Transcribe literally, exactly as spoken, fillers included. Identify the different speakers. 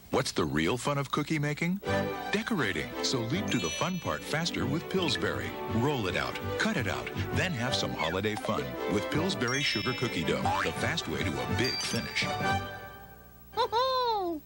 Speaker 1: What's the real fun of cookie making? Decorating. So leap to the fun part faster with Pillsbury. Roll it out, cut it out, then have some holiday fun with Pillsbury sugar cookie dough, the fast way to a big finish.